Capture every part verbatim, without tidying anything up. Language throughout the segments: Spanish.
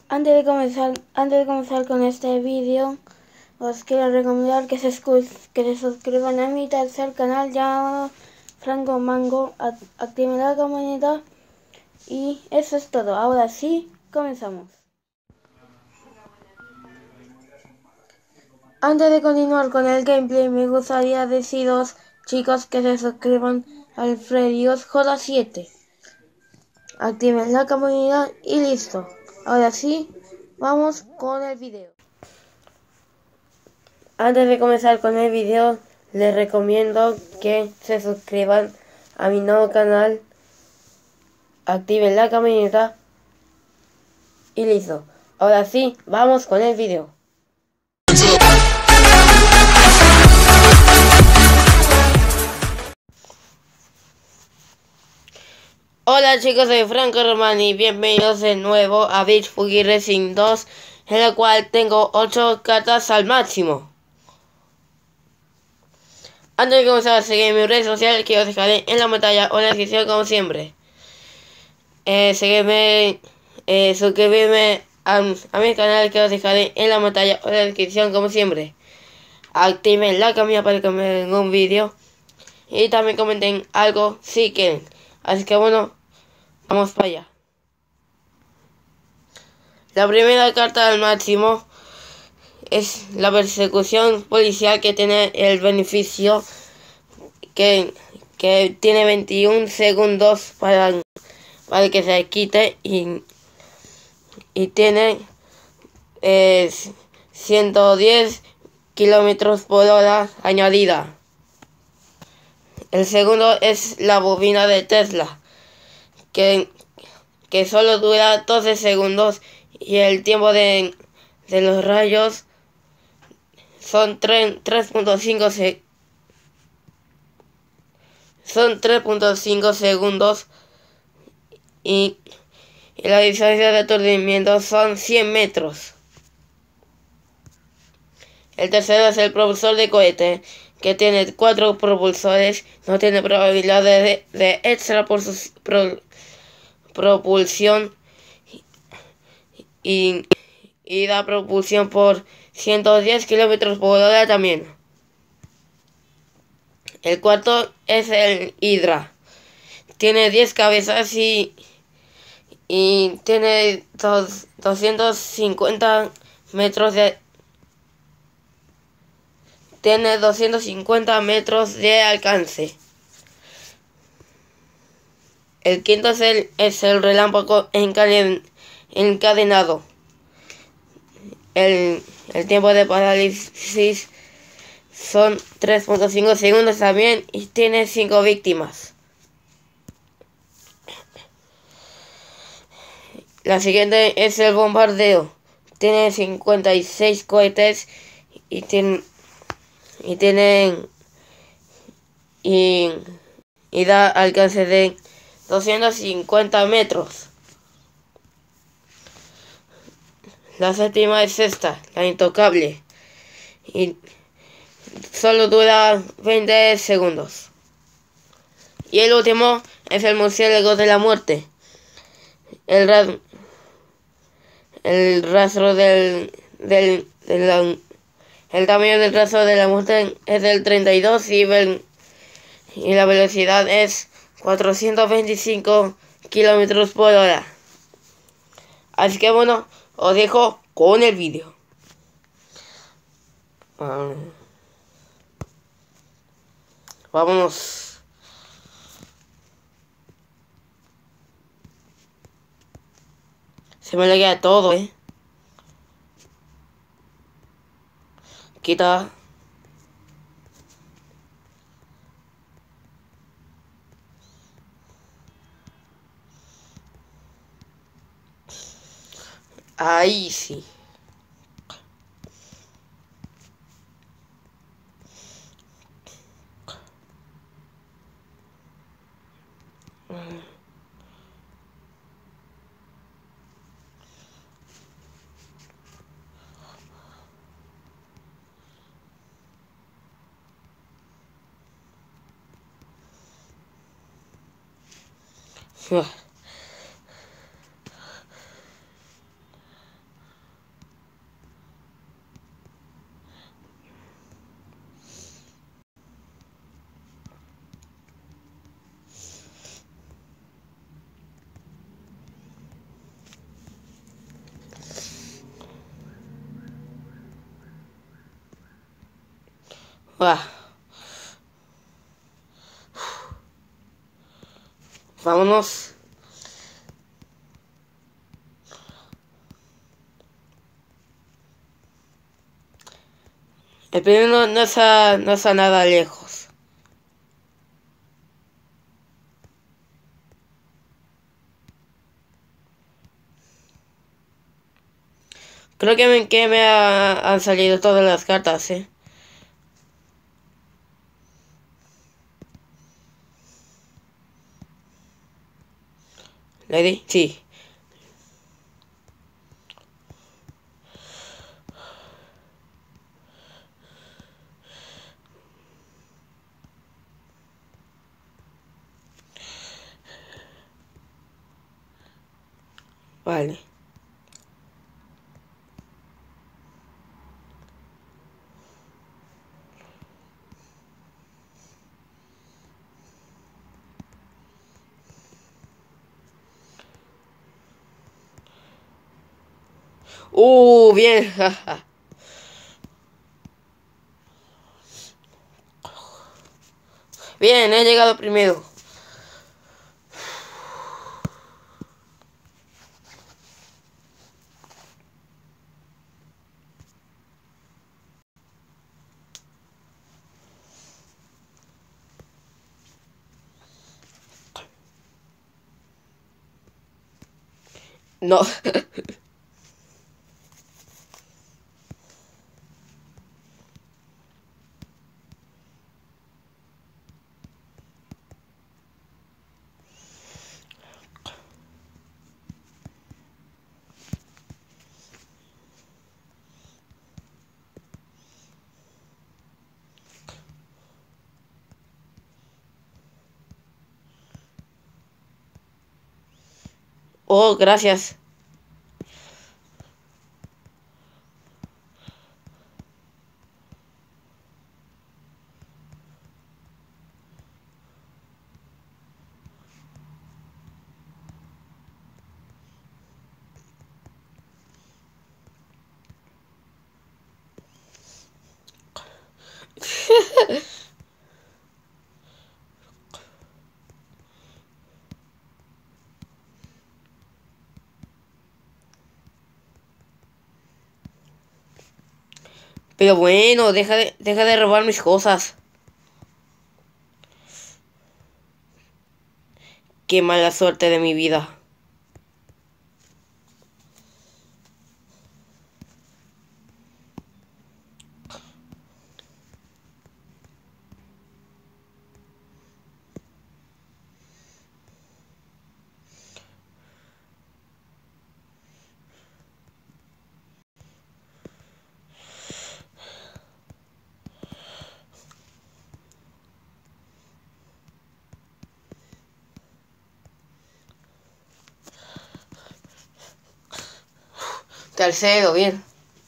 Antes de comenzar, antes de comenzar con este vídeo, os quiero recomendar que se, que se suscriban a mi tercer canal llamado Franco Mango, activen la campanita y eso es todo. Ahora sí, comenzamos. Antes de continuar con el gameplay, me gustaría deciros, chicos, que se suscriban al Fredios J siete. Activen la campanita y listo. Ahora sí, vamos con el video. Antes de comenzar con el video, les recomiendo que se suscriban a mi nuevo canal, activen la campanita y listo. Ahora sí, vamos con el video. Hola chicos, soy Franco Romani y bienvenidos de nuevo a Beach Buggy Racing dos, en la cual tengo ocho cartas al máximo. Antes de comenzar a seguir mi red social, que os dejaré en la pantalla o en la descripción como siempre. Eh, seguirme, eh, suscribirme a, a mi canal, que os dejaré en la pantalla o en la descripción como siempre. Activen la campanita para que me den un vídeo. Y también comenten algo si quieren. Así que bueno, vamos para allá. La primera carta al máximo es la persecución policial, que tiene el beneficio que, que tiene veintiún segundos para, para que se quite y, y tiene eh, ciento diez kilómetros por hora añadida. El segundo es la bobina de Tesla, que, que solo dura doce segundos y el tiempo de, de los rayos son tres punto cinco se, son tres punto cinco segundos y, y la distancia de aturdimiento son cien metros. El tercero es el propulsor de cohete, que tiene cuatro propulsores, no tiene probabilidad de, de extra por su pro, propulsión y, y da propulsión por ciento diez kilómetros por hora también. El cuarto es el Hydra, tiene diez cabezas y, y tiene dos, doscientos cincuenta metros de Tiene doscientos cincuenta metros de alcance. El quinto es el, es el relámpago encadenado. El, el tiempo de parálisis son tres punto cinco segundos también y tiene cinco víctimas. La siguiente es el bombardeo. Tiene cincuenta y seis cohetes y tiene y tienen y, y da alcance de doscientos cincuenta metros. La séptima es esta, la intocable, y solo dura veinte segundos. Y el último es el murciélago de la muerte. El, ra el rastro del, del, del El tamaño del rastro de la muerte es del treinta y dos y, y la velocidad es cuatrocientos veinticinco kilómetros por hora. Así que bueno, os dejo con el vídeo. Um, vámonos. Se me le queda todo, eh. Quita. Ahí sí. Ah, vámonos. El primero no, no está, no está nada lejos. Creo que me, que me ha- han salido todas las cartas, ¿eh? ¿Le di? Sí. Vale. Uh, bien. Bien, he llegado primero. No. Oh, gracias. Pero bueno, deja de, deja de robar mis cosas. Qué mala suerte de mi vida. Tercero, bien.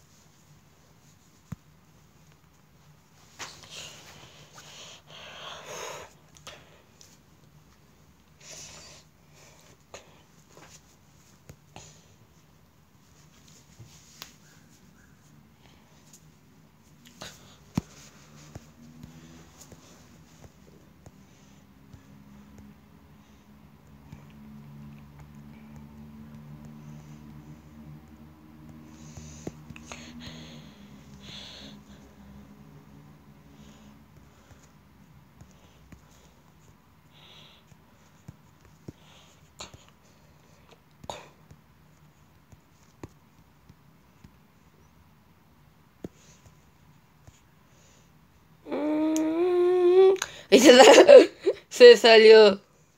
Mm, y se, sa- se salió.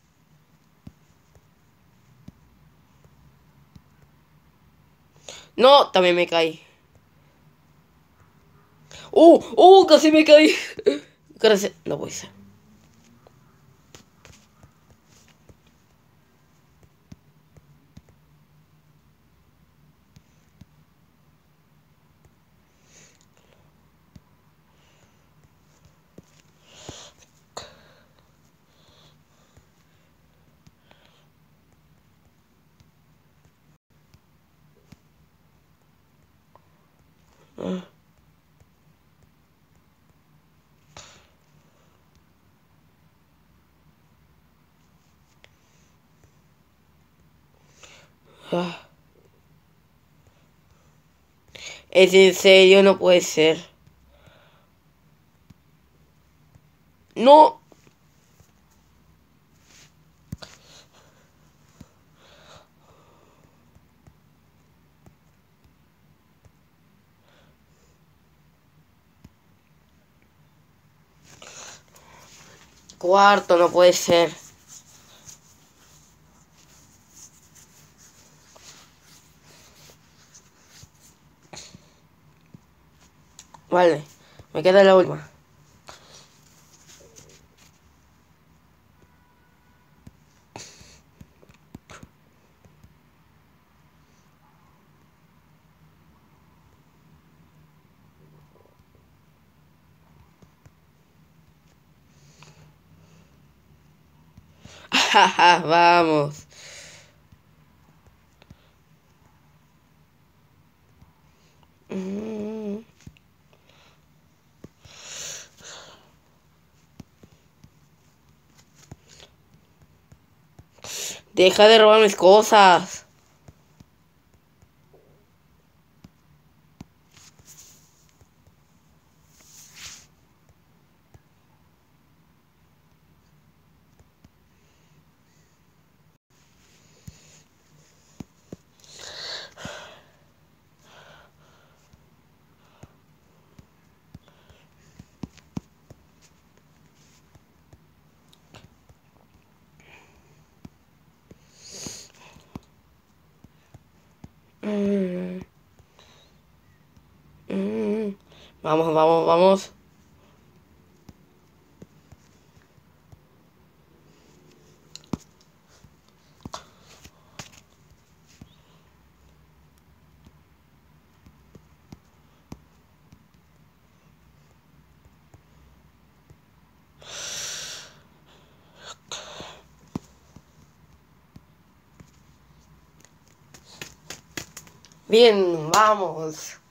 No, también me caí. ¡Uh! ¡Uh! Casi me caí. Gracias. No puede ser. Ah. ¿Es en serio? No puede ser. ¡No! Cuarto, no puede ser. Vale, me queda la última. Vamos. Mm. Deja de robar mis cosas. Mm. Mm. Vamos, vamos, vamos. Bien, vamos.